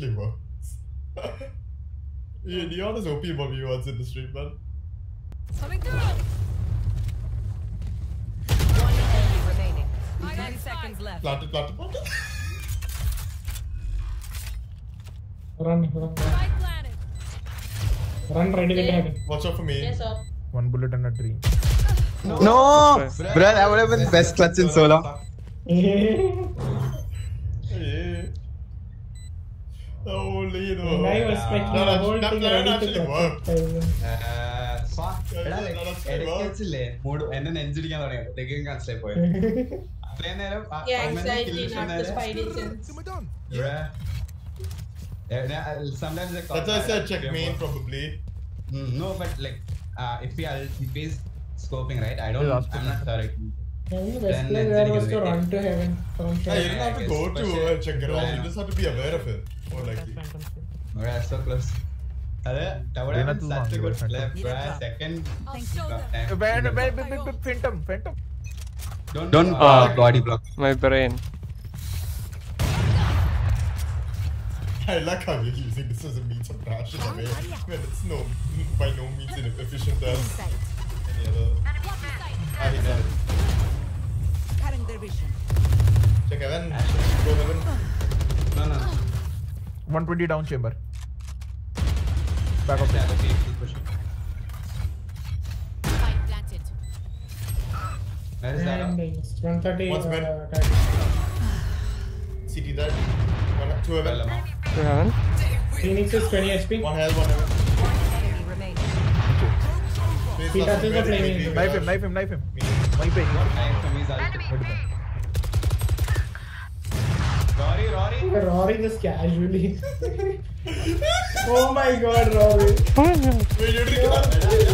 Liver. Yeah, Neon is OP for me once in the stream, man. Coming through! 1 enemy remaining. 10 seconds left. Planted. Run. Spike planted. Run, ready to get. Watch out for me. Yes, sir. 1 bullet and a tree. No! Bro, that would have been best clutch in so long. Yeah. Oh, Lino. I was expecting the whole thing ready to work. Yeah, exactly. Not the spidey sense. Sometimes That's why I said check main probably. No, but like if he's scoping, right? I'm not correct. The best play there was to run to heaven. Yeah, you don't have to go to check it out. You just have to be aware of it. More likely. Okay, so close. That would have been such a good flip, bro. Second. Phantom. Don't body block. My brain. I like how you're using this as a means of trash in a way when it's by no means inefficient as any other. I hate that. Cutting their vision. Check heaven. Go heaven. No. 120 down chamber. Back up. Yeah, okay, keep pushing. Spike planted. Where is that? And 130. One's mid. CT that. 2 heaven. You haven't? Phoenix is 20 HP. 1 health, 1 heaven. 1 enemy remaining. He touches the flaming. Knife him. Knife him. Knife from his ultimate. Rory. Rory just casually. Oh my god, Rory. Wait, you didn't get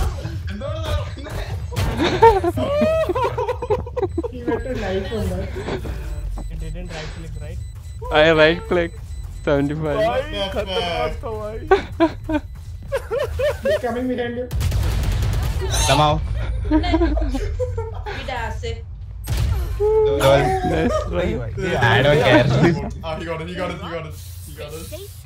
He went to knife on that. It didn't right click, right? I right click. 75. He's coming behind you. Somehow. That's it. Nice. I don't care. He got it.